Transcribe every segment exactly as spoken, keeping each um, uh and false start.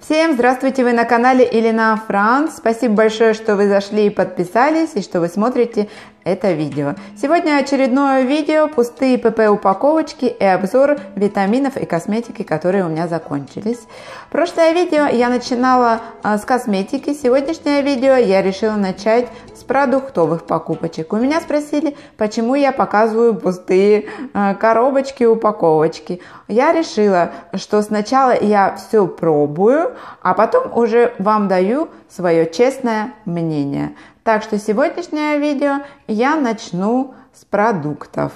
Всем здравствуйте, вы на канале Елена Франц. Спасибо большое, что вы зашли и подписались, и что вы смотрите это видео. Сегодня очередное видео, пустые ПП упаковочки и обзор витаминов и косметики, которые у меня закончились. Прошлое видео я начинала а, с косметики, сегодняшнее видео я решила начать с продуктовых покупочек. У меня спросили, почему я показываю пустые а, коробочки, упаковочки. Я решила, что сначала я все пробую, а потом уже вам даю свое честное мнение. Так что сегодняшнее видео я начну с продуктов.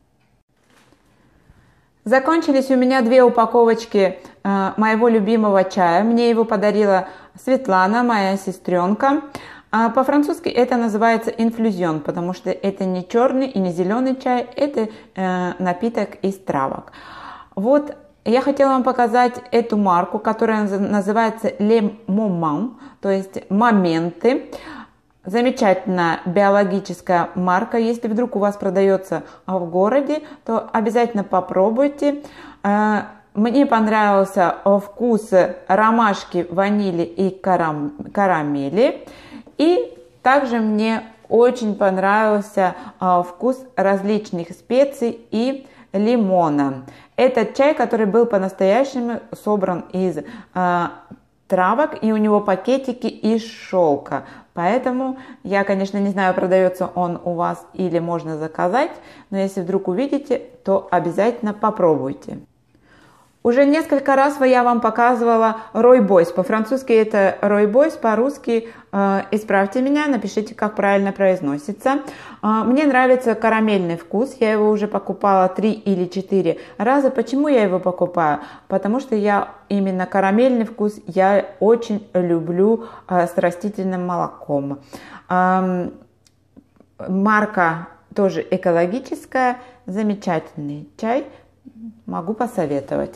Закончились у меня две упаковочки э, моего любимого чая. Мне его подарила Светлана, моя сестренка. А по-французски это называется инфлюзион, потому что это не черный и не зеленый чай, это э, напиток из травок. Вот я хотела вам показать эту марку, которая называется Les Moments, то есть моменты. Замечательная биологическая марка. Если вдруг у вас продается в городе, то обязательно попробуйте. Мне понравился вкус ромашки, ванили и карам... карамели. И также мне очень понравился вкус различных специй и лимона. Этот чай, который был по-настоящему собран из травок, и у него пакетики из шелка. Поэтому я, конечно, не знаю, продается он у вас или можно заказать, но если вдруг увидите, то обязательно попробуйте. Уже несколько раз я вам показывала Ройбойс. По-французски это Ройбойс, по-русски э, исправьте меня, напишите, как правильно произносится. Э, мне нравится карамельный вкус, я его уже покупала три или четыре раза. Почему я его покупаю? Потому что я именно карамельный вкус я очень люблю э, с растительным молоком. Э, марка тоже экологическая, замечательный чай, могу посоветовать.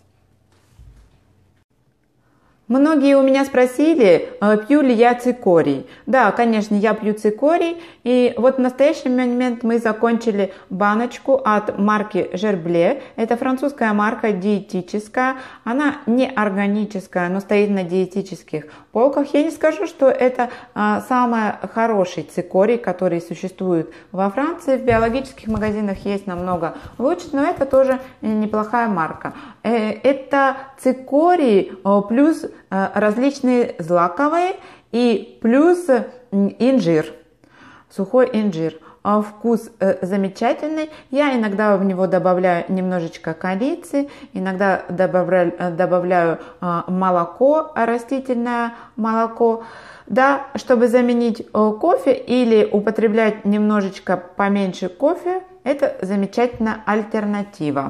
Многие у меня спросили, пью ли я цикорий. Да, конечно, я пью цикорий. И вот в настоящий момент мы закончили баночку от марки Gerblé. Это французская марка, диетическая. Она не органическая, но стоит на диетических полках. Я не скажу, что это а, самый хороший цикорий, который существует во Франции. В биологических магазинах есть намного лучше, но это тоже неплохая марка. Это цикорий плюс различные злаковые и плюс инжир, сухой инжир. Вкус замечательный. Я иногда в него добавляю немножечко корицы, иногда добавляю, добавляю молоко, растительное молоко, да, чтобы заменить кофе или употреблять немножечко поменьше кофе. Это замечательная альтернатива.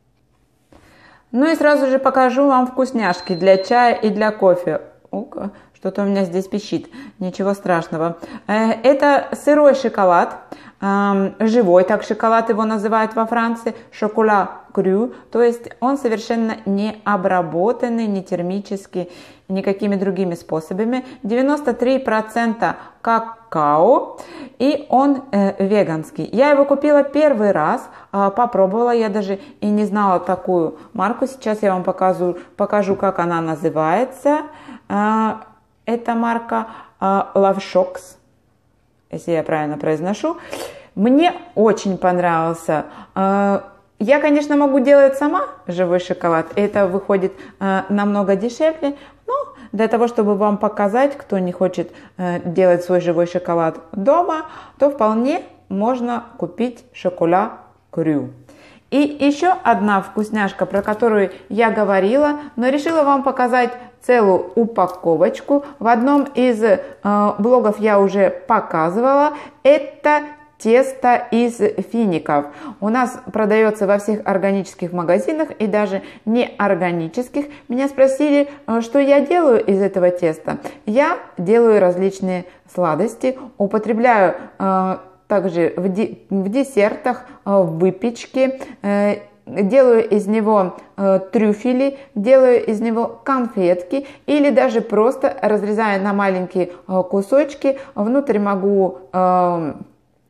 Ну и сразу же покажу вам вкусняшки для чая и для кофе. Что-то у меня здесь пищит, ничего страшного. Это сырой шоколад, живой, так шоколад его называют во Франции, шоколад крю, то есть он совершенно не обработанный, не термический, никакими другими способами. девяносто три процента какао, и он э, веганский. Я его купила первый раз, э, попробовала, я даже и не знала такую марку. Сейчас я вам покажу, покажу как она называется. Э, это марка э, Love Shocks, если я правильно произношу. Мне очень понравился. Э, Я, конечно, могу делать сама живой шоколад, это выходит э, намного дешевле, но для того, чтобы вам показать, кто не хочет э, делать свой живой шоколад дома, то вполне можно купить шоколад крю. И еще одна вкусняшка, про которую я говорила, но решила вам показать целую упаковочку. В одном из э, блогов я уже показывала, это тесто из фиников. У нас продается во всех органических магазинах и даже неорганических. Меня спросили, что я делаю из этого теста. Я делаю различные сладости, употребляю э, также в, ди в десертах, э, в выпечке, э, делаю из него э, трюфели, делаю из него конфетки или даже просто разрезаю на маленькие э, кусочки. Внутрь могу э,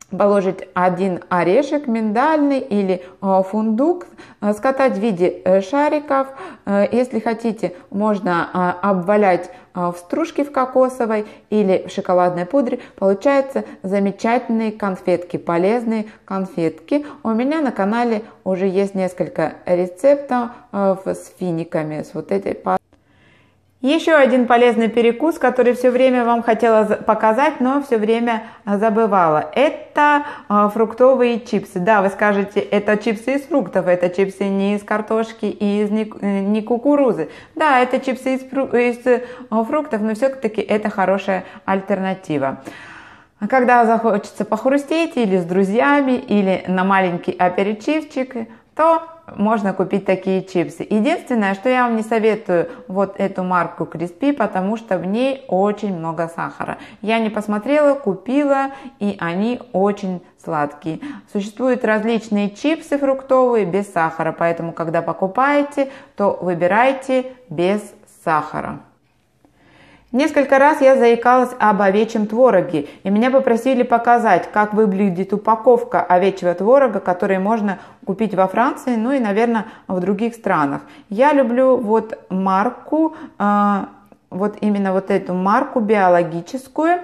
положить один орешек миндальный или фундук, скатать в виде шариков. Если хотите, можно обвалять в стружке в кокосовой или в шоколадной пудре. Получаются замечательные конфетки, полезные конфетки. У меня на канале уже есть несколько рецептов с финиками, с вот этой пастой. Еще один полезный перекус, который все время вам хотела показать, но все время забывала. Это фруктовые чипсы. Да, вы скажете, это чипсы из фруктов, это чипсы не из картошки и из не кукурузы. Да, это чипсы из, из фруктов, но все-таки это хорошая альтернатива. Когда захочется похрустеть или с друзьями, или на маленький аперитивчик, то можно купить такие чипсы. Единственное, что я вам не советую вот эту марку Crispy, потому что в ней очень много сахара. Я не посмотрела, купила, и они очень сладкие. Существуют различные чипсы фруктовые без сахара, поэтому, когда покупаете, то выбирайте без сахара. Несколько раз я заикалась об овечьем твороге, и меня попросили показать, как выглядит упаковка овечьего творога, который можно купить во Франции, ну и, наверное, в других странах. Я люблю вот марку, э, вот именно вот эту марку биологическую.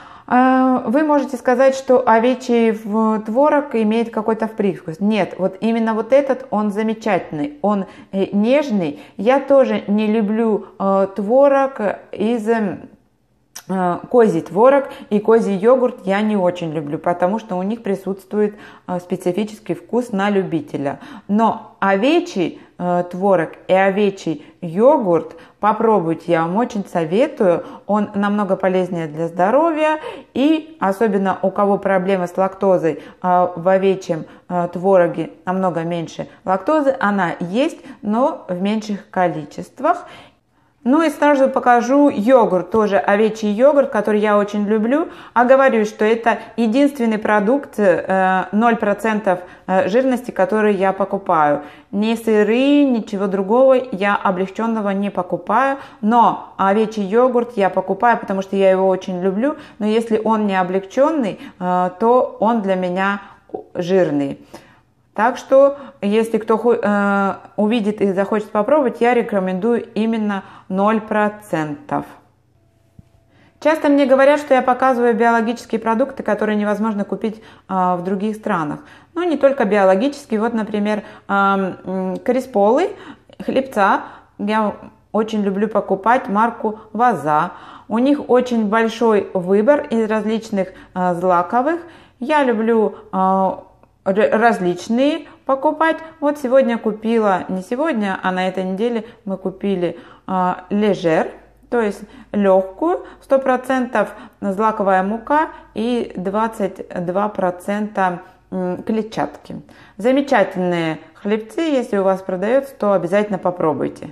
Вы можете сказать, что овечий творог имеет какой-то привкус. Нет, вот именно вот этот, он замечательный, он нежный. Я тоже не люблю творог из... Козий творог и козий йогурт я не очень люблю, потому что у них присутствует специфический вкус на любителя. Но овечий творог и овечий йогурт попробуйте, я вам очень советую. Он намного полезнее для здоровья, и особенно у кого проблемы с лактозой, в овечьем твороге намного меньше лактозы. Она есть, но в меньших количествах. Ну и сразу покажу йогурт, тоже овечий йогурт, который я очень люблю. А говорю, что это единственный продукт ноль процентов жирности, который я покупаю. Ни сыры, ничего другого я облегченного не покупаю. Но овечий йогурт я покупаю, потому что я его очень люблю. Но если он не облегченный, то он для меня жирный. Так что, если кто э, увидит и захочет попробовать, я рекомендую именно ноль процентов. Часто мне говорят, что я показываю биологические продукты, которые невозможно купить э, в других странах. Но не только биологические. Вот, например, э, крисполы, хлебца. Я очень люблю покупать марку Ваза. У них очень большой выбор из различных э, злаковых. Я люблю... Э, различные покупать. Вот сегодня купила, не сегодня, а на этой неделе мы купили э, лежер, то есть легкую, сто процентов злаковая мука и двадцать два процента клетчатки. Замечательные хлебцы, если у вас продается, то обязательно попробуйте.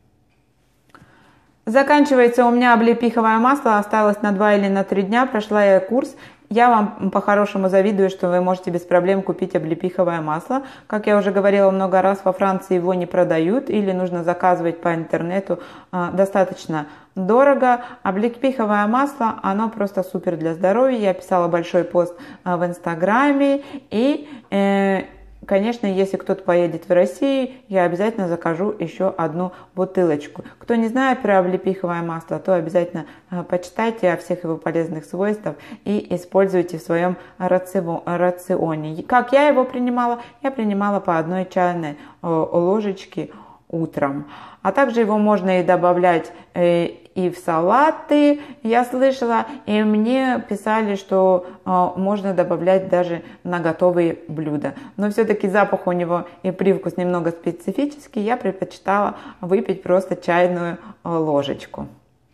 Заканчивается у меня облепиховое масло, осталось на два или на три дня, прошла я курс. Я вам по-хорошему завидую, что вы можете без проблем купить облепиховое масло. Как я уже говорила много раз, во Франции его не продают или нужно заказывать по интернету э, достаточно дорого. Облепиховое масло, оно просто супер для здоровья. Я писала большой пост э, в Инстаграме и... Э, Конечно, если кто-то поедет в Россию, я обязательно закажу еще одну бутылочку. Кто не знает про облепиховое масло, то обязательно почитайте о всех его полезных свойствах и используйте в своем рационе. Как я его принимала? Я принимала по одной чайной ложечке утром. А также его можно и добавлять и в салаты, я слышала, и мне писали, что можно добавлять даже на готовые блюда. Но все-таки запах у него и привкус немного специфический, я предпочитала выпить просто чайную ложечку.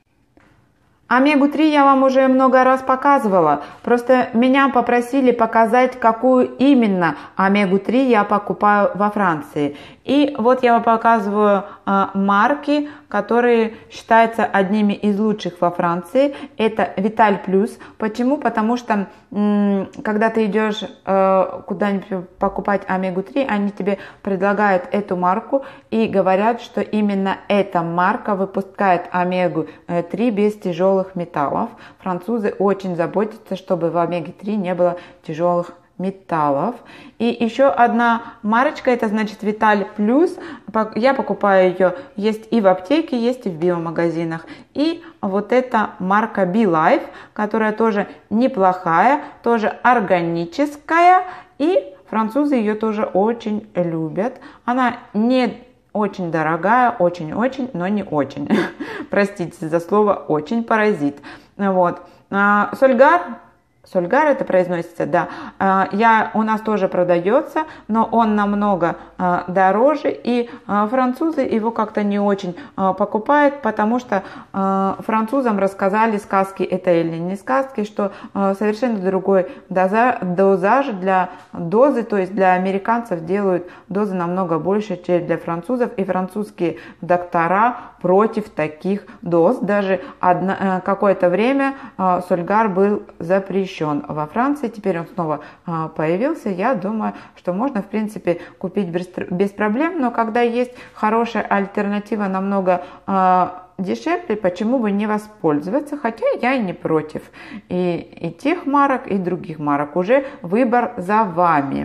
омегу три я вам уже много раз показывала, просто меня попросили показать, какую именно омегу три я покупаю во Франции. И вот я вам показываю а, марки, которые считаются одними из лучших во Франции. Это Vital Plus. Почему? Потому что м, когда ты идешь э, куда-нибудь покупать омегу три, они тебе предлагают эту марку и говорят, что именно эта марка выпускает омегу три без тяжелых металлов. Французы очень заботятся, чтобы в омеге три не было тяжелых металлов. И еще одна марочка, это значит Vital Plus. Я покупаю ее, есть и в аптеке, есть и в биомагазинах. И вот эта марка BeLife, которая тоже неплохая, тоже органическая. И французы ее тоже очень любят. Она не очень дорогая, очень-очень, но не очень. Простите за слово «очень», паразит. Вот. Сольгар. Сольгар это произносится, да. Я, у нас тоже продается, но он намного а, дороже, и а, французы его как-то не очень а, покупают, потому что а, французам рассказали, сказки это или не сказки, что а, совершенно другой доза, дозаж для дозы, то есть для американцев делают дозы намного больше, чем для французов, и французские доктора против таких доз. Даже какое-то время а, Сольгар был запрещен во Франции, теперь он снова а, появился. Я думаю, что можно в принципе купить без, без проблем, но когда есть хорошая альтернатива намного а, дешевле, почему бы не воспользоваться, хотя я и не против и, и тех марок, и других марок, уже выбор за вами.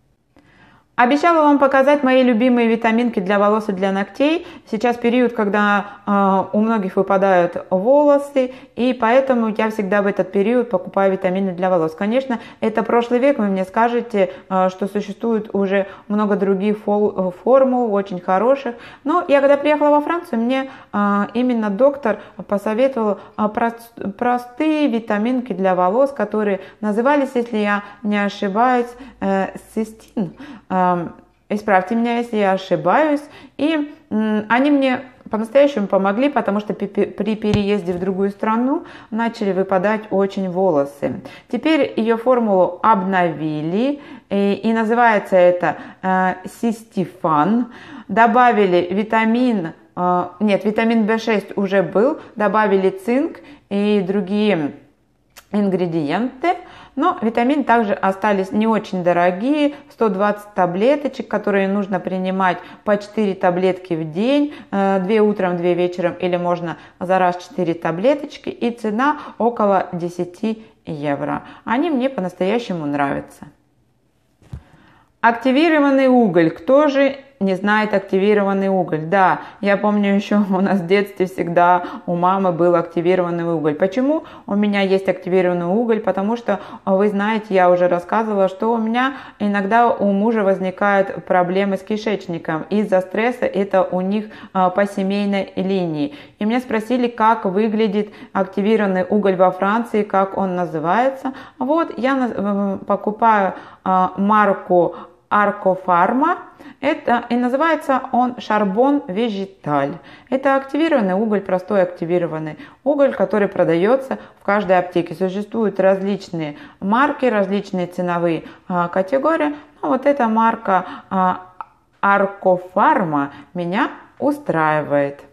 Обещала вам показать мои любимые витаминки для волос и для ногтей. Сейчас период, когда э, у многих выпадают волосы, и поэтому я всегда в этот период покупаю витамины для волос. Конечно, это прошлый век, вы мне скажете, э, что существует уже много других фол, формул, очень хороших. Но я когда приехала во Францию, мне э, именно доктор посоветовал э, прост, простые витаминки для волос, которые назывались, если я не ошибаюсь, э, цистин. Исправьте меня, если я ошибаюсь. И они мне по-настоящему помогли, потому что при переезде в другую страну начали выпадать очень волосы. Теперь ее формулу обновили, и, и называется это э, Систифан. Добавили витамин, э, нет, витамин бэ шесть уже был, добавили цинк и другие ингредиенты. Но витамины также остались не очень дорогие, сто двадцать таблеточек, которые нужно принимать по четыре таблетки в день, две утром, две вечером, или можно за раз четыре таблеточки, и цена около десять евро. Они мне по-настоящему нравятся. Активированный уголь. Кто же не знает активированный уголь? Да, я помню еще у нас в детстве всегда у мамы был активированный уголь. Почему у меня есть активированный уголь? Потому что, вы знаете, я уже рассказывала, что у меня иногда у мужа возникают проблемы с кишечником. Из-за стресса это у них по семейной линии. И меня спросили, как выглядит активированный уголь во Франции, как он называется. Вот я покупаю марку Аркофарма. Это и называется он Шарбон Вежиталь. Это активированный уголь, простой активированный уголь, который продается в каждой аптеке. Существуют различные марки, различные ценовые а, категории. Но вот эта марка а, Аркофарма меня устраивает.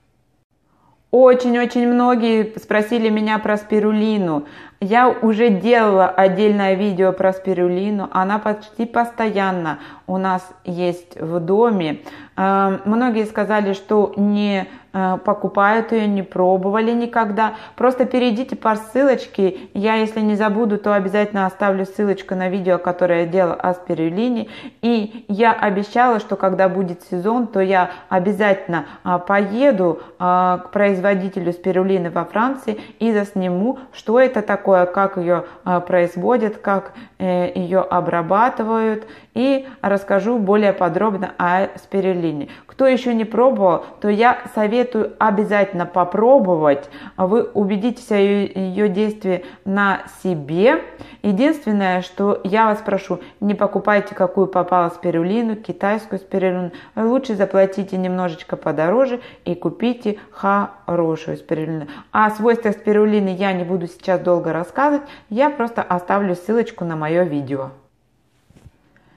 Очень-очень многие спросили меня про спирулину. Я уже делала отдельное видео про спирулину. Она почти постоянно у нас есть в доме. Многие сказали, что не покупают ее, не пробовали никогда. Просто перейдите по ссылочке. Я, если не забуду, то обязательно оставлю ссылочку на видео, которое я делала о спирулине. И я обещала, что когда будет сезон, то я обязательно поеду к производителю спирулины во Франции и засниму, что это такое, как ее производят, как ее обрабатывают, и расскажу более подробно о спирулине. Кто еще не пробовал, то я советую обязательно попробовать. Вы убедитесь о ее, ее действии на себе. Единственное, что я вас прошу, не покупайте какую попало спирулину, китайскую спирулину. Лучше заплатите немножечко подороже и купите хорошую спирулину. О свойствах спирулины я не буду сейчас долго рассказывать. Я просто оставлю ссылочку на мое видео.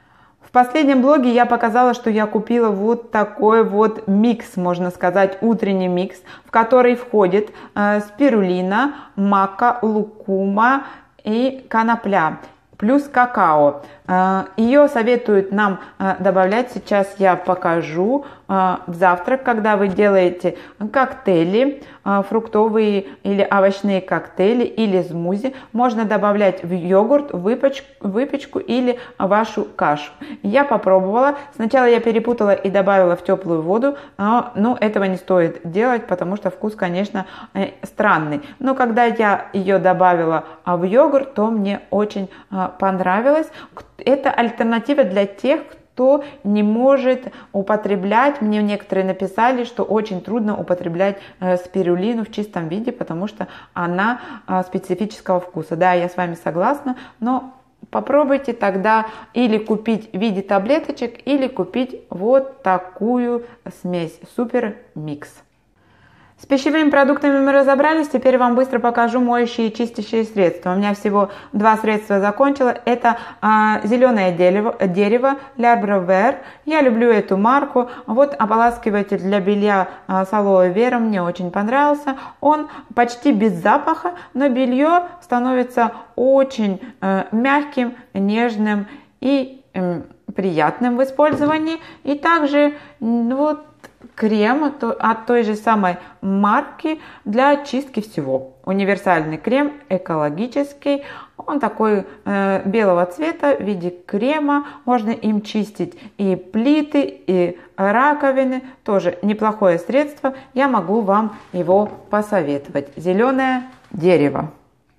В последнем блоге я показала, что я купила вот такой вот микс, можно сказать, утренний микс, в который входит э, спирулина, мака, лукума и конопля, плюс какао. Ее советуют нам добавлять, сейчас я покажу, в завтрак, когда вы делаете коктейли, фруктовые или овощные коктейли или смузи, можно добавлять в йогурт, выпечку, выпечку или вашу кашу. Я попробовала, сначала я перепутала и добавила в теплую воду, но, но этого не стоит делать, потому что вкус, конечно, странный. Но когда я ее добавила в йогурт, то мне очень понравилось. Это альтернатива для тех, кто не может употреблять. Мне некоторые написали, что очень трудно употреблять э, спирулину в чистом виде, потому что она э, специфического вкуса. Да, я с вами согласна, но попробуйте тогда или купить в виде таблеточек, или купить вот такую смесь Супер Микс. С пищевыми продуктами мы разобрались, теперь вам быстро покажу моющие и чистящие средства. У меня всего два средства закончила. Это а, зеленое дерево, дерево L'Arbre Vert. Я люблю эту марку. Вот ополаскиватель для белья а, с алоэ вера мне очень понравился. Он почти без запаха, но белье становится очень а, мягким, нежным и а, приятным в использовании. И также вот крем от той же самой марки для чистки всего. Универсальный крем, экологический. Он такой э, белого цвета в виде крема. Можно им чистить и плиты, и раковины. Тоже неплохое средство. Я могу вам его посоветовать. Зеленое дерево.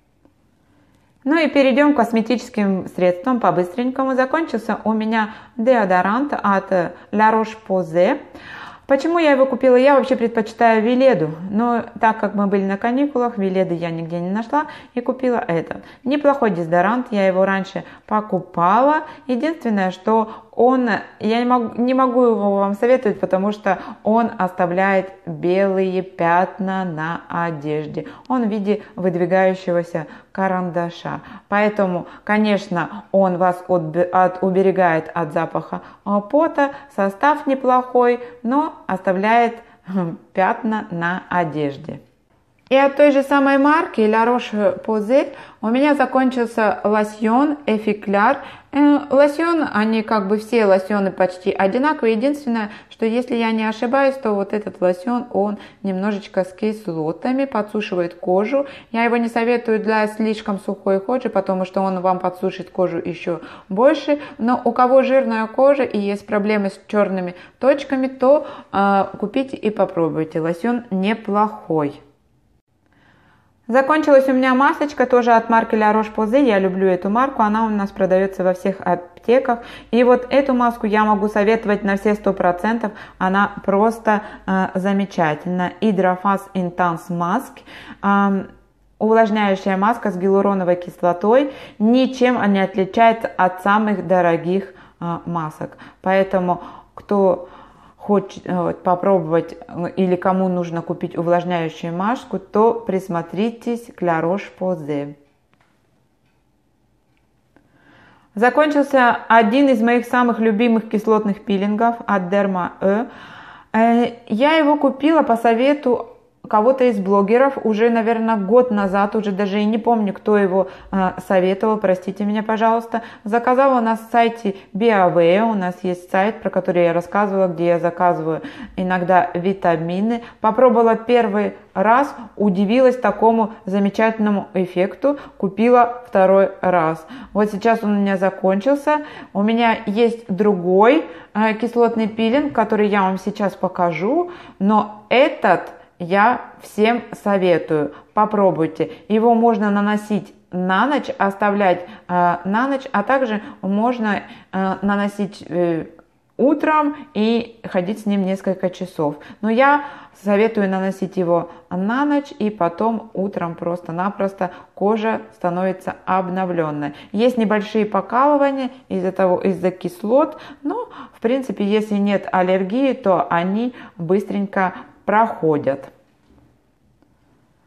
Ну и перейдем к косметическим средствам по-быстренькому. Закончился у меня деодорант от La Roche-Posay. Почему я его купила? Я вообще предпочитаю Веледу, но так как мы были на каникулах, Веледы я нигде не нашла и купила этот. Неплохой дезодорант, я его раньше покупала. Единственное, что он, я не могу, не могу его вам советовать, потому что он оставляет белые пятна на одежде. Он в виде выдвигающегося карандаша. Поэтому, конечно, он вас от, от, уберегает от запаха пота. Состав неплохой, но оставляет пятна на одежде. И от той же самой марки La Roche-Posay у меня закончился лосьон Effaclar. Э, лосьон, они как бы все лосьоны почти одинаковые. Единственное, что если я не ошибаюсь, то вот этот лосьон, он немножечко с кислотами, подсушивает кожу. Я его не советую для слишком сухой кожи, потому что он вам подсушит кожу еще больше. Но у кого жирная кожа и есть проблемы с черными точками, то э, купите и попробуйте. Лосьон неплохой. Закончилась у меня масочка, тоже от марки La Roche-Posay. Я люблю эту марку, она у нас продается во всех аптеках. И вот эту маску я могу советовать на все сто процентов. Она просто э, замечательна. Hydra Face Intense Mask. Э, увлажняющая маска с гиалуроновой кислотой. Ничем не отличается от самых дорогих э, масок. Поэтому кто хочет попробовать или кому нужно купить увлажняющую маску, то присмотритесь к La Roche-Posay. Закончился один из моих самых любимых кислотных пилингов от Derma E. Я его купила по совету кого-то из блогеров уже, наверное, год назад, уже даже и не помню, кто его э, советовал, простите меня, пожалуйста. Заказала на сайте BioAware, у нас есть сайт, про который я рассказывала, где я заказываю иногда витамины. Попробовала первый раз, удивилась такому замечательному эффекту, купила второй раз. Вот сейчас он у меня закончился. У меня есть другой э, кислотный пилинг, который я вам сейчас покажу, но этот я всем советую, попробуйте. Его можно наносить на ночь, оставлять э, на ночь, а также можно э, наносить э, утром и ходить с ним несколько часов. Но я советую наносить его на ночь, и потом утром просто-напросто кожа становится обновленной. Есть небольшие покалывания из-за того, из-за кислот, но в принципе, если нет аллергии, то они быстренько проходят.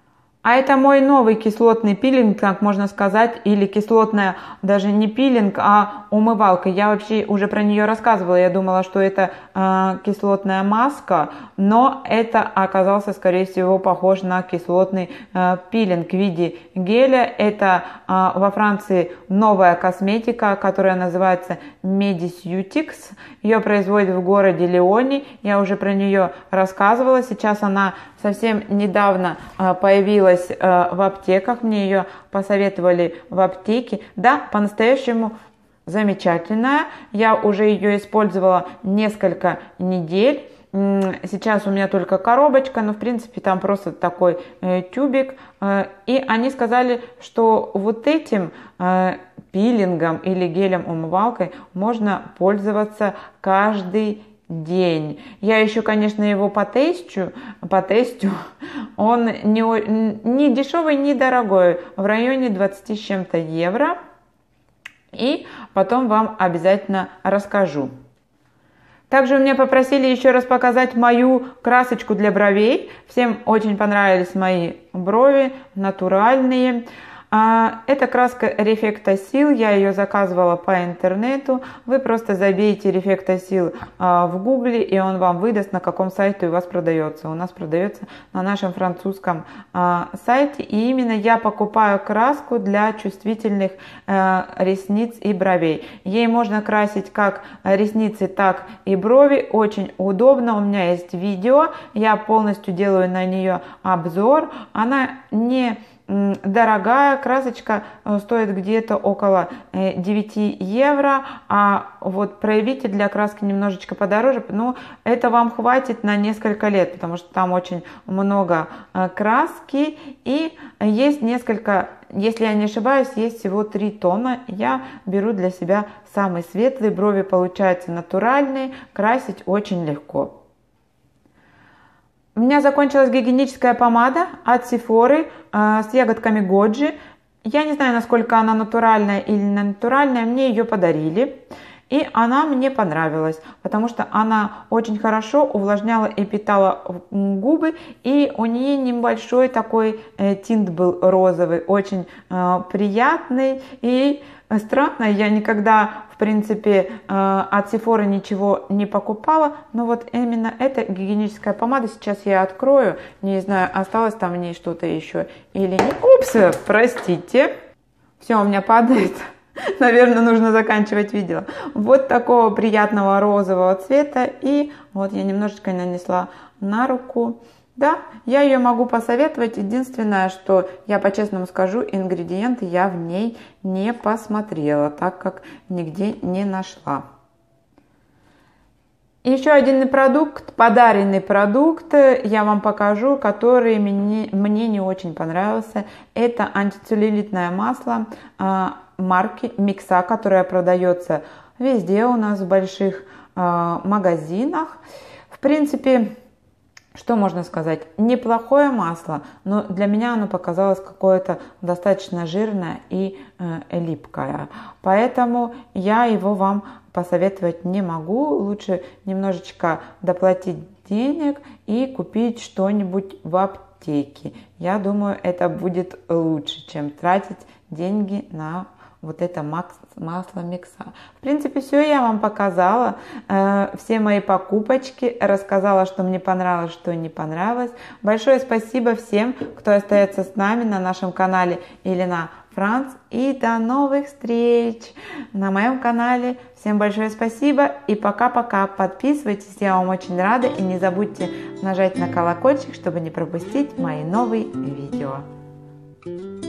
А это мой новый кислотный пилинг, как можно сказать, или кислотная, даже не пилинг, а умывалка. Я вообще уже про нее рассказывала, я думала, что это э, кислотная маска, но это оказался, скорее всего, похож на кислотный э, пилинг в виде геля. Это э, во Франции новая косметика, которая называется Medicutics. Ее производят в городе Лионе, я уже про нее рассказывала. Сейчас она совсем недавно э, появилась в аптеках, мне ее посоветовали в аптеке. Да, по-настоящему замечательная. Я уже ее использовала несколько недель. Сейчас у меня только коробочка, но в принципе там просто такой э, тюбик. Э, и они сказали, что вот этим э, пилингом или гелем-умывалкой можно пользоваться каждый день. Я еще, конечно, его потестю, потестю. Он не, не дешевый, не дорогой, в районе двадцати с чем-то евро. И потом вам обязательно расскажу. Также у меня попросили еще раз показать мою красочку для бровей. Всем очень понравились мои брови, натуральные. Это краска Refectacil, я ее заказывала по интернету. Вы просто забейте Refectacil в гугле, и он вам выдаст, на каком сайте у вас продается. У нас продается на нашем французском сайте. И именно я покупаю краску для чувствительных ресниц и бровей. Ей можно красить как ресницы, так и брови. Очень удобно. У меня есть видео, я полностью делаю на нее обзор. Она не дорогая, красочка стоит где-то около девяти евро, а вот проявитель для краски немножечко подороже, но это вам хватит на несколько лет, потому что там очень много краски и есть несколько, если я не ошибаюсь, есть всего три тона. Я беру для себя самый светлый, брови получаются натуральные, красить очень легко. У меня закончилась гигиеническая помада от Sephora э, с ягодками Годжи. Я не знаю, насколько она натуральная или не натуральная, мне ее подарили. И она мне понравилась, потому что она очень хорошо увлажняла и питала губы. И у нее небольшой такой э, тинт был розовый, очень э, приятный. И странно, я никогда, в принципе, от Sephora ничего не покупала, но вот именно эта гигиеническая помада, сейчас я открою, не знаю, осталось там в ней что-то еще или нет. Упс, простите, все, у меня падает, наверное, нужно заканчивать видео. Вот такого приятного розового цвета, и вот я немножечко нанесла на руку. Да, я ее могу посоветовать. Единственное, что я по-честному скажу, ингредиенты я в ней не посмотрела, так как нигде не нашла. Еще один продукт, подаренный продукт, я вам покажу, который мне, мне не очень понравился. Это антицеллюлитное масло э, марки Микса, которое продается везде у нас в больших э, магазинах. В принципе, что можно сказать? Неплохое масло, но для меня оно показалось какое-то достаточно жирное и э, липкое. Поэтому я его вам посоветовать не могу. Лучше немножечко доплатить денег и купить что-нибудь в аптеке. Я думаю, это будет лучше, чем тратить деньги на вот это масло Микса. В принципе, все я вам показала. Э, все мои покупочки. Рассказала, что мне понравилось, что не понравилось. Большое спасибо всем, кто остается с нами на нашем канале Елена Франц. И до новых встреч на моем канале. Всем большое спасибо и пока-пока. Подписывайтесь, я вам очень рада. И не забудьте нажать на колокольчик, чтобы не пропустить мои новые видео.